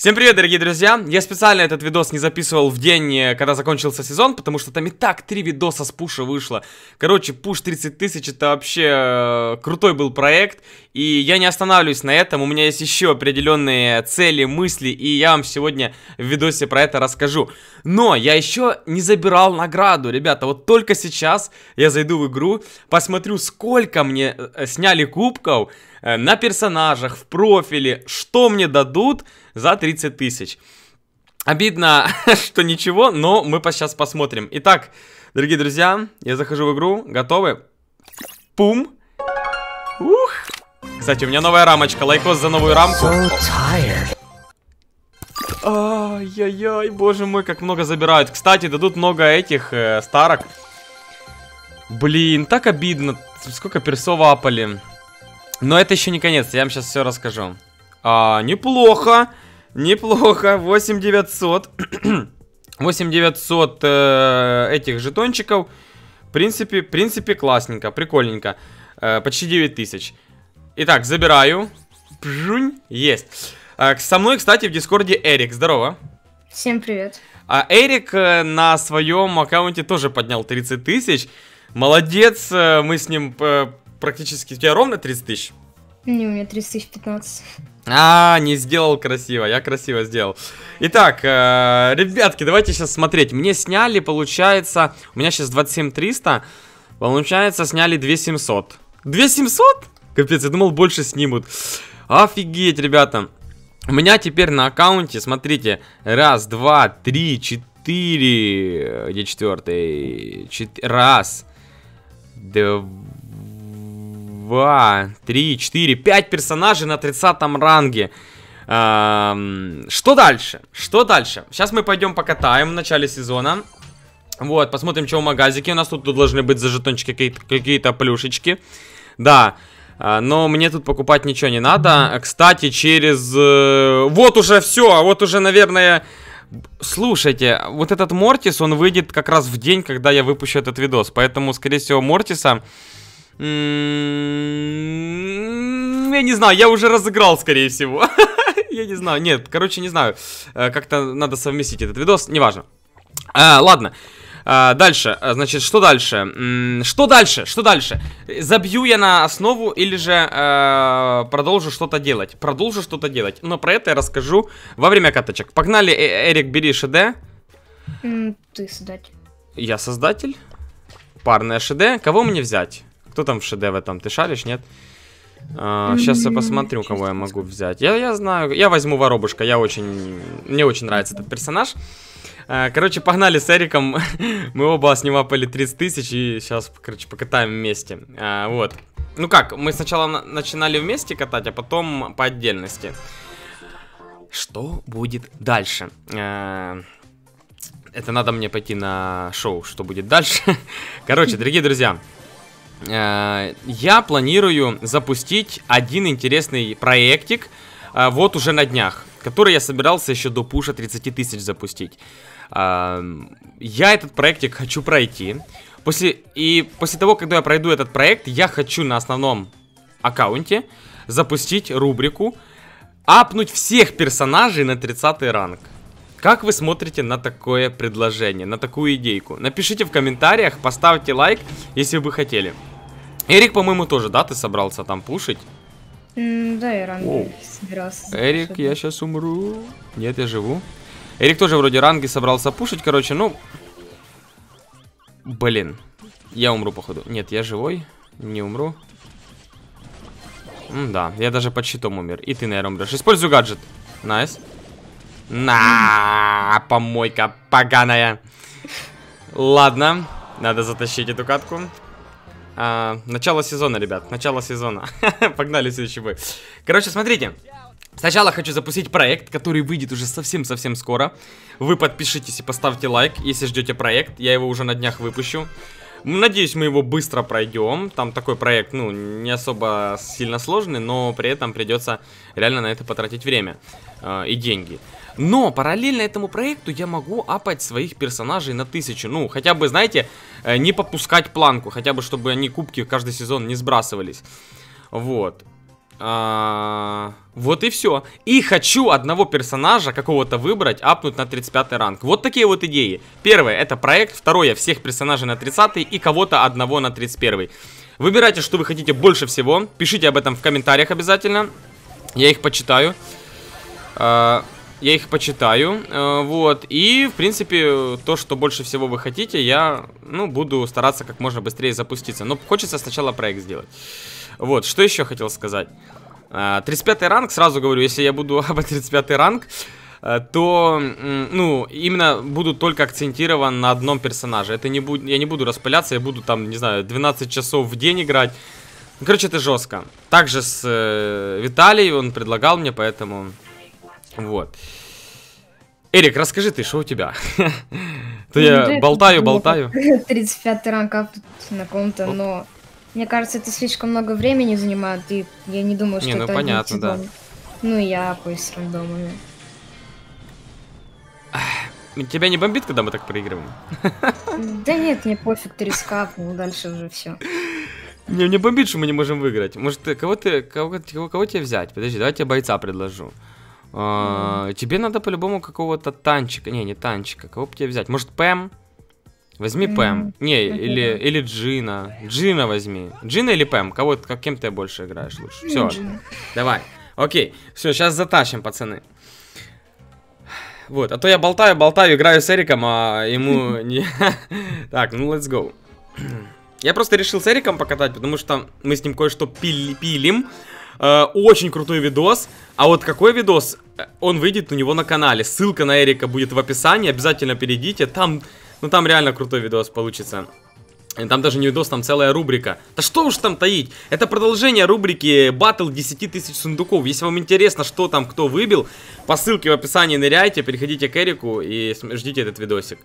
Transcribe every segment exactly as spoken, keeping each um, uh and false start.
Всем привет, дорогие друзья! Я специально этот видос не записывал в день, когда закончился сезон, потому что там и так три видоса с пуша вышло. Короче, пуш тридцать тысяч это вообще э, крутой был проект, и я не останавливаюсь на этом, у меня есть еще определенные цели, мысли, и я вам сегодня в видосе про это расскажу. Но я еще не забирал награду, ребята, вот только сейчас я зайду в игру, посмотрю, сколько мне э, сняли кубков э, на персонажах, в профиле, что мне дадут за тридцать тысяч. Обидно, что ничего, но мы сейчас посмотрим. Итак, дорогие друзья, я захожу в игру. Готовы? Пум. Ух. Кстати, у меня новая рамочка. Лайкос за новую рамку. Ай-яй-яй, боже мой, как много забирают. Кстати, дадут много этих э, старок. Блин, так обидно. Сколько персов апали. Но это еще не конец, я вам сейчас все расскажу. А, неплохо. Неплохо, восемь девятьсот. восемь девятьсот э, этих жетончиков. В принципе, в принципе, классненько, прикольненько. э, Почти девять тысяч. Итак, забираю. Пжунь, есть. э, Со мной, кстати, в дискорде Эрик, здорово. Всем привет. А Эрик э, на своем аккаунте тоже поднял тридцать тысяч. Молодец, э, мы с ним э, практически... У тебя ровно тридцать тысяч? Не, у меня тридцать тысяч пятнадцать. А, не сделал красиво, я красиво сделал. Итак, э, ребятки, давайте сейчас смотреть. Мне сняли, получается, у меня сейчас двадцать семь триста. Получается, сняли две тысячи семьсот. две тысячи семьсот? Капец, я думал, больше снимут. Офигеть, ребята. У меня теперь на аккаунте, смотрите, раз, два, три, четыре. Где четвертый? Чет... Раз, два. Два, три, четыре, пять персонажей на тридцатом ранге. Эм, что дальше? Что дальше? Сейчас мы пойдем покатаем в начале сезона. Вот, посмотрим, что в магазике. У нас тут, тут должны быть за жетончики какие-то какие плюшечки. Да, э, но мне тут покупать ничего не надо. Кстати, через... Э, вот уже все, вот уже, наверное... Слушайте, вот этот Мортис, он выйдет как раз в день, когда я выпущу этот видос. Поэтому, скорее всего, Мортиса... Я не знаю, я уже разыграл, скорее всего. Я не знаю, нет, короче, не знаю. Как-то надо совместить этот видос, неважно. а, Ладно, а, дальше, значит, что дальше? Что дальше, что дальше? Забью я на основу или же а, продолжу что-то делать? Продолжу что-то делать, но про это я расскажу во время каточек. Погнали, Эрик, бери ШД. Ты создатель. Я создатель. Парное ШД, кого мне взять? Кто там в ШД в этом? Ты шаришь, нет? А, сейчас я посмотрю, кого я могу взять. Я, я знаю, я возьму воробушка. Я очень... Мне очень нравится этот персонаж. а, Короче, погнали с Эриком. Мы оба с ним апали тридцать тысяч. И сейчас, короче, покатаем вместе. а, Вот. Ну как, мы сначала на начинали вместе катать, а потом по отдельности. Что будет дальше? а, Это надо мне пойти на шоу, что будет дальше. Короче, дорогие друзья, я планирую запустить один интересный проектик вот уже на днях, который я собирался еще до пуша тридцати тысяч запустить. Я этот проектик хочу пройти. После, и после того, когда я пройду этот проект, я хочу на основном аккаунте запустить рубрику «Апнуть всех персонажей на тридцатый ранг». Как вы смотрите на такое предложение, на такую идейку? Напишите в комментариях, поставьте лайк, если вы хотели. Эрик, по-моему, тоже, да, ты собрался там пушить? Mm, да, я ранги собирался. Эрик, чтобы... я сейчас умру. Нет, я живу. Эрик тоже вроде ранги собрался пушить, короче, ну... Блин, я умру, походу. Нет, я живой, не умру. М да, я даже под щитом умер. И ты, наверное, умрешь. Используй гаджет. Найс. На, помойка поганая. Ладно, надо затащить эту катку. а, Начало сезона, ребят, начало сезона. Погнали в следующий бой. Короче, смотрите. Сначала хочу запустить проект, который выйдет уже совсем-совсем скоро. Вы подпишитесь и поставьте лайк, если ждете проект. Я его уже на днях выпущу. Надеюсь, мы его быстро пройдем. Там такой проект, ну, не особо сильно сложный, но при этом придется реально на это потратить время э, и деньги. Но параллельно этому проекту я могу апать своих персонажей на тысячу. Ну, хотя бы, знаете, э, не попускать планку. Хотя бы, чтобы они кубки каждый сезон не сбрасывались. Вот. А, вот и все. И хочу одного персонажа какого-то выбрать, апнуть на тридцать пятый ранг. Вот такие вот идеи. Первое, это проект. Второе, всех персонажей на тридцатый и кого-то одного на тридцать первый. Выбирайте, что вы хотите больше всего. Пишите об этом в комментариях обязательно. Я их почитаю. А, я их почитаю. А, вот. И, в принципе, то, что больше всего вы хотите, я, ну, буду стараться как можно быстрее запуститься. Но хочется сначала проект сделать. Вот, что еще хотел сказать. тридцать пятый ранг, сразу говорю, если я буду об тридцать пятый ранг, то, ну, именно буду только акцентирован на одном персонаже. Это не буду, я не буду распыляться, я буду там, не знаю, двенадцать часов в день играть. Ну, короче, это жестко. Также с э, Виталий, он предлагал мне, поэтому, вот. Эрик, расскажи ты, что у тебя? То я болтаю, болтаю. тридцать пятый ранг на ком-то, но... Мне кажется, это слишком много времени занимает, и я не думаю, что не, ну, это понятно, да. Ну, я пусть с рандомами. Тебя не бомбит, когда мы так проигрываем? Да нет, мне пофиг, ты рискапнул, дальше уже все. Не, мне бомбит, что мы не можем выиграть. Может, ты, кого ты, кого, кого, кого тебе взять? Подожди, давай тебе бойца предложу. А, mm. Тебе надо по-любому какого-то танчика. Не, не танчика. Кого бы тебе взять? Может, Пэм? Возьми mm. Пэм. Не, mm-hmm. или, или Джина. Джина возьми. Джина или Пэм? Кого, кем ты больше играешь лучше? Все, mm-hmm. давай. Окей, все, сейчас затащим, пацаны. Вот, а то я болтаю, болтаю, играю с Эриком, а ему не... Так, ну let's go. Я просто решил с Эриком покатать, потому что мы с ним кое-что пили, пилим. Э, очень крутой видос. А вот какой видос, он выйдет у него на канале. Ссылка на Эрика будет в описании, обязательно перейдите. Там, ну там реально крутой видос получится. И там даже не видос, там целая рубрика. Да что уж там таить. Это продолжение рубрики Батл десять тысяч сундуков. Если вам интересно, что там кто выбил, по ссылке в описании ныряйте, переходите к Эрику и ждите этот видосик.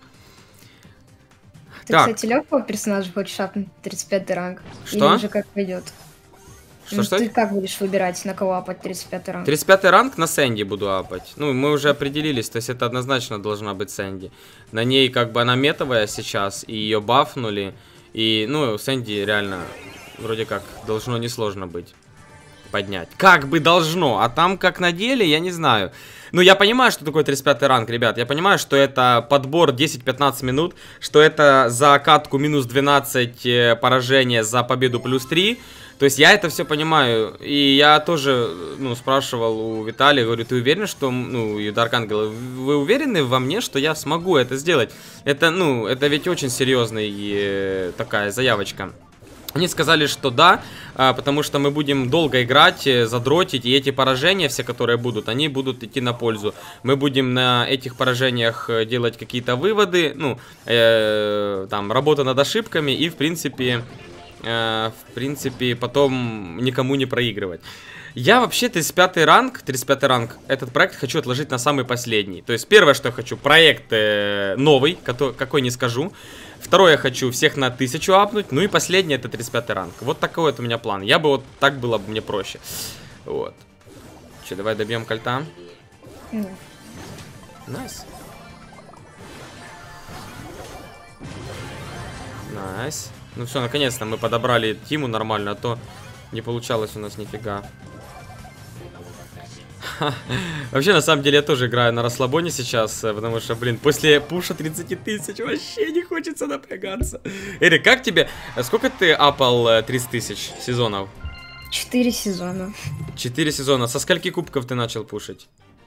Ты, так. кстати, легкого персонажа хочешь апнуть тридцать пятый ранг? Что? Или уже как пойдет? Что, ну, что? Ты как будешь выбирать, на кого апать тридцать пятый ранг? тридцать пятый ранг на Сэнди буду апать. Ну, мы уже определились, то есть это однозначно должна быть Сэнди. На ней как бы она метовая сейчас, и ее бафнули. И, ну, Сэнди реально вроде как должно несложно быть поднять. Как бы должно, а там как на деле, я не знаю. Ну, я понимаю, что такое тридцать пятый ранг, ребят. Я понимаю, что это подбор десять-пятнадцать минут, что это за катку минус двенадцать поражения, за победу плюс три. То есть я это все понимаю. И я тоже, ну, спрашивал у Виталия, говорю, ты уверен, что, ну, и Дарк Ангел, вы уверены во мне, что я смогу это сделать? Это, ну, это ведь очень серьезная э, такая заявочка. Они сказали, что да, а, потому что мы будем долго играть, задротить, и эти поражения, все, которые будут, они будут идти на пользу. Мы будем на этих поражениях делать какие-то выводы, ну, э, там, работа над ошибками и, в принципе... в принципе, потом никому не проигрывать. Я вообще тридцать пятый ранг, тридцать пятый ранг, этот проект хочу отложить на самый последний. То есть первое, что я хочу, проект э, новый, который, какой не скажу. Второе, я хочу всех на тысячу апнуть. Ну и последний, это тридцать пятый ранг. Вот такой вот у меня план. Я бы вот так было бы мне проще. Вот. Че, давай добьем кольта. Mm. Найс. Найс. Ну все, наконец-то мы подобрали Тиму нормально, а то не получалось у нас нифига. Вообще, на самом деле, я тоже играю на расслабоне сейчас, потому что, блин, после пуша тридцать тысяч вообще не хочется напрягаться. Эрик, как тебе? Сколько ты апал тридцать тысяч сезонов? Четыре сезона. Четыре сезона. Со скольки кубков ты начал пушить?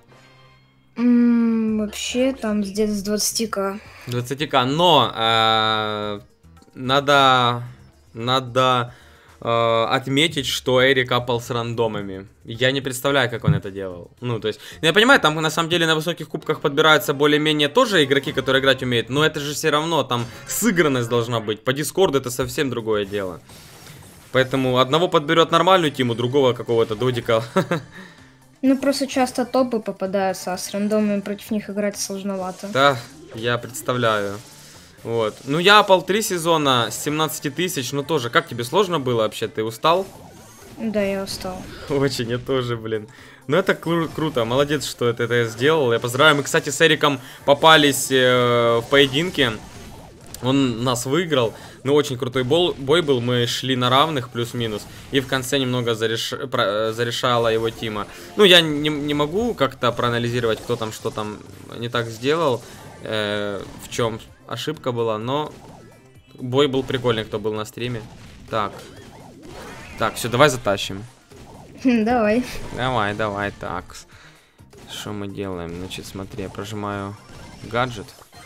Mm, вообще, там где-то с двадцати ка. двадцать ка, но... Э Надо, надо э, отметить, что Эрик апал с рандомами. Я не представляю, как он это делал. Ну, то есть, я понимаю, там на самом деле на высоких кубках подбираются более-менее тоже игроки, которые играть умеют. Но это же все равно, там сыгранность должна быть. По дискорду это совсем другое дело. Поэтому одного подберет нормальную тиму, другого какого-то додика. Ну, просто часто топы попадаются, а с рандомами против них играть сложновато. Да, я представляю. Вот. Ну, я апал три сезона с семнадцати тысяч, ну тоже, как тебе сложно было вообще? Ты устал? Да, я устал. Очень, я тоже, блин. Ну, это кру круто, молодец, что это, это сделал. Я поздравляю. Мы, кстати, с Эриком попались э, в поединке. Он нас выиграл, но очень крутой бол, бой был, мы шли на равных, плюс-минус, и в конце немного зареш, про, зарешала его Тима. Ну, я не, не могу как-то проанализировать, кто там что там не так сделал, э, в чем ошибка была, но бой был прикольный, кто был на стриме. Так, так, все, давай затащим. Давай. Давай, давай, так. Что мы делаем? Значит, смотри, я прожимаю гаджет.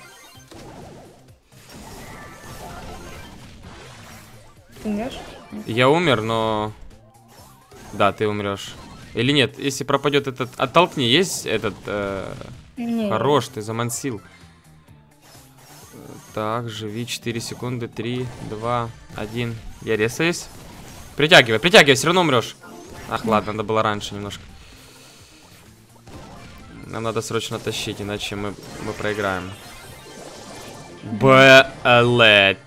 Ты умрешь? Я умер, но... Да, ты умрешь. Или нет, если пропадет этот... Оттолкни, есть этот... Э... Не. Хорош, ты замансил. Так, живи четыре секунды, три, два, один. Я резаюсь. Притягивай, притягивай, все равно умрешь. Ах, ладно, надо было раньше немножко. Нам надо срочно тащить, иначе мы, мы проиграем. Блэт.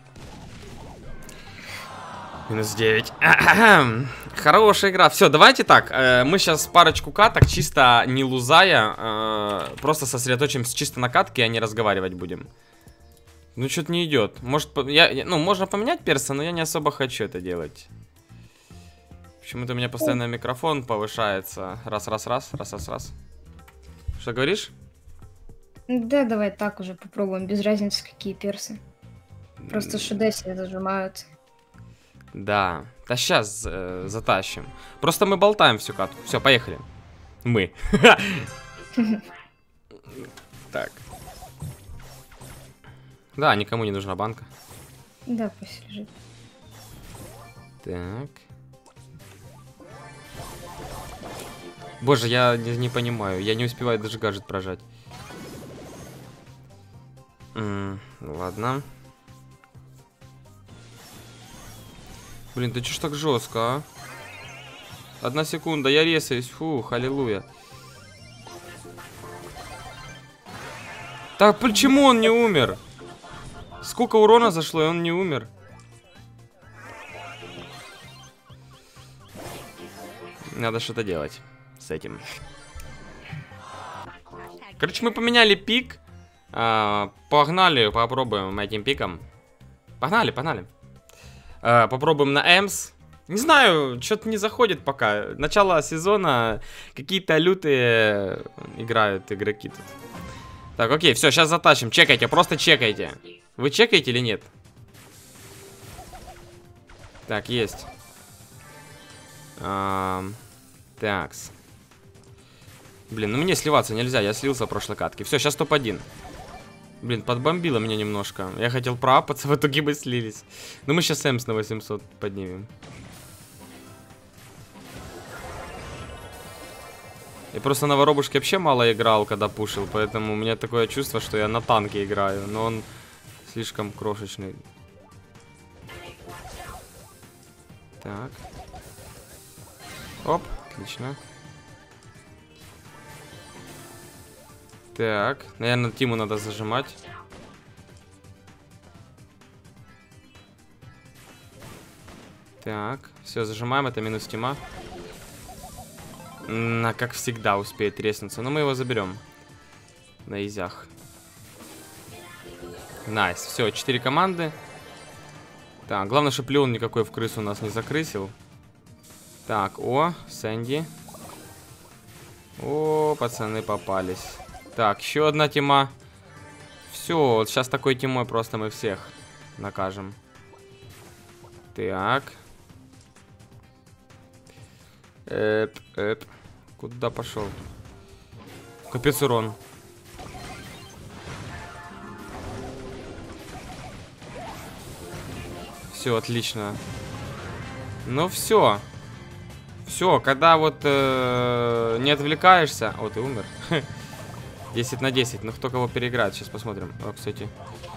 Минус девять. Хорошая игра. Все, давайте так. Э, мы сейчас парочку каток, чисто не лузая, э, просто сосредоточимся чисто на катке, а не разговаривать будем. Ну, что-то не идет. Может, я, ну, можно поменять перса, но я не особо хочу это делать. Почему-то у меня постоянно микрофон повышается. Раз, раз, раз, раз, раз, раз. Что говоришь? Да, давай так уже попробуем, без разницы, какие персы. Просто ШД себя зажимают. Да. Да сейчас э, затащим. Просто мы болтаем всю катку. Все, поехали. Мы. Так. Да, никому не нужна банка. Да, пусть лежит. Так. Боже, я не, не понимаю. Я не успеваю даже гаджет прожать. М-м, ладно. Блин, ты чё ж так жестко, а? Одна секунда, я резаюсь. Фух, аллилуйя. Так почему он не умер? Сколько урона зашло, и он не умер? Надо что-то делать с этим. Короче, мы поменяли пик. А, погнали, попробуем этим пиком. Погнали, погнали. А, попробуем на Эмс. Не знаю, что-то не заходит пока. Начало сезона, какие-то лютые играют игроки тут. Так, окей, все, сейчас затащим. Чекайте, просто чекайте. Вы чекаете или нет? Так, есть. А, такс. Блин, ну мне сливаться нельзя, я слился в прошлой катке. Все, сейчас топ один. Блин, подбомбило меня немножко. Я хотел проапаться, в итоге мы слились. Но мы сейчас Эмс на восемьсот поднимем. Я просто на воробушке вообще мало играл, когда пушил, поэтому у меня такое чувство, что я на танке играю, но он слишком крошечный. Так. Оп, отлично. Так, наверное, Тиму надо зажимать. Так, все, зажимаем, это минус Тима. На, как всегда, успеет треснуться. Но мы его заберем. На изях. Найс. Все, четыре команды. Так, главное, чтобы Леон никакой в крысу нас не закрысил. Так, о, Сэнди. О, пацаны попались. Так, еще одна тима. Все, вот сейчас такой тимой просто мы всех накажем. Так. Эп, эп. Куда пошел? Капец урон. Все, отлично. Ну все. Все, когда вот э, не отвлекаешься. О, ты умер. десять на десять. Ну кто кого переиграет, сейчас посмотрим. О, кстати.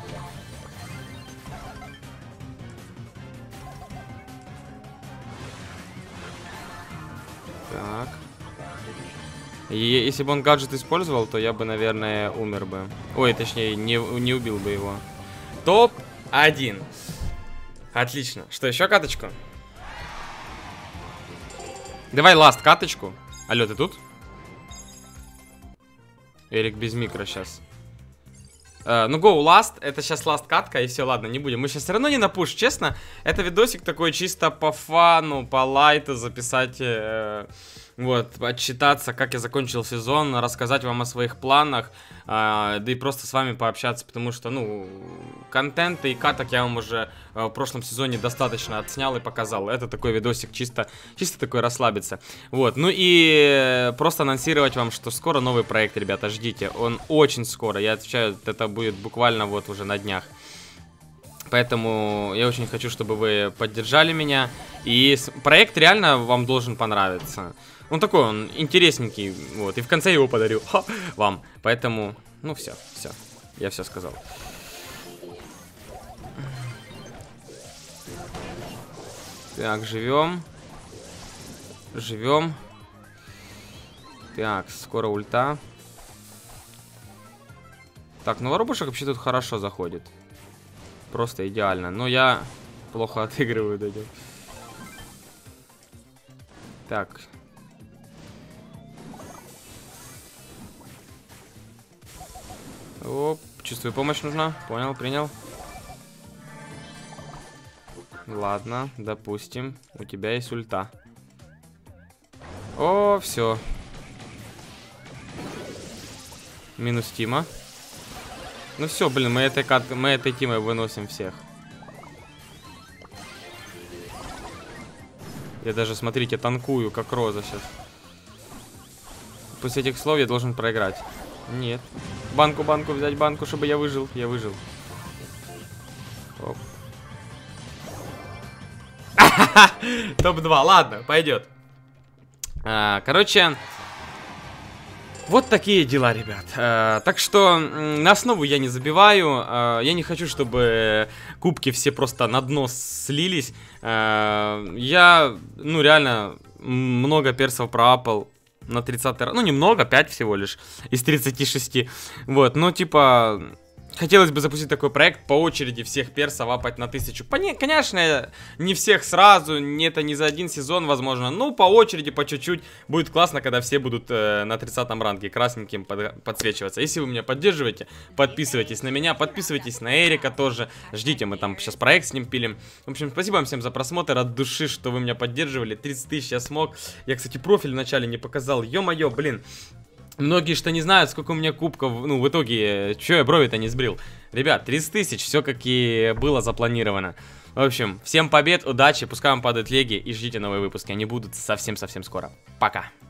Так. И если бы он гаджет использовал, то я бы, наверное, умер бы. Ой, точнее, не, не убил бы его. топ один. Отлично. Что, еще каточку? Давай ласт каточку. Алло, ты тут? Эрик без микро сейчас. Uh, ну, go last, это сейчас last катка, и все, ладно, не будем. Мы сейчас все равно не на пуш, честно. Это видосик такой чисто по фану, по лайту записать, э, вот, отчитаться, как я закончил сезон, рассказать вам о своих планах, э, да и просто с вами пообщаться, потому что, ну, контента и каток я вам уже э, в прошлом сезоне достаточно отснял и показал. Это такой видосик чисто, чисто такой расслабиться. Вот, ну и просто анонсировать вам, что скоро новый проект, ребята, ждите. Он очень скоро, я отвечаю, это будет буквально вот уже на днях. Поэтому я очень хочу, чтобы вы поддержали меня. И проект реально вам должен понравиться. Он такой, он интересненький, вот. И в конце его подарю Ха, вам. Поэтому, ну все, все. Я все сказал. Так, живем. Живем. Так, скоро ульта. Так, ну воробушек вообще тут хорошо заходит. Просто идеально. Но я плохо отыгрываю до него. Так. Оп, чувствую, помощь нужна. Понял, принял. Ладно, допустим. У тебя есть ульта. О, все. Минус Тима. Ну все, блин, мы этой, мы этой Тимой выносим всех. Я даже, смотрите, танкую, как роза сейчас. После этих слов я должен проиграть. Нет. Банку, банку взять, банку, чтобы я выжил. Я выжил. топ два, ладно, пойдет. А, короче... Вот такие дела, ребят. Э, так что на основу я не забиваю. Э, я не хочу, чтобы кубки все просто на дно слились. Э, я, ну, реально много персов проапал на тридцатый раз. Ну, немного, пять всего лишь из тридцати шести. Вот, ну, типа... Хотелось бы запустить такой проект, по очереди всех персов апать на тысячу. Пони Конечно, не всех сразу, не это не за один сезон, возможно. Ну, по очереди, по чуть-чуть. Будет классно, когда все будут э, на тридцатом ранге красненьким под, подсвечиваться. Если вы меня поддерживаете, подписывайтесь на меня, подписывайтесь на Эрика тоже. Ждите, мы там сейчас проект с ним пилим. В общем, спасибо вам всем за просмотр, от души, что вы меня поддерживали. тридцать тысяч я смог. Я, кстати, профиль вначале не показал. Ё-моё, блин. Многие что не знают, сколько у меня кубков, ну, в итоге, чё я брови-то не сбрил. Ребят, тридцать тысяч, все как и было запланировано. В общем, всем побед, удачи, пускай вам падают леги и ждите новые выпуски, они будут совсем-совсем скоро. Пока.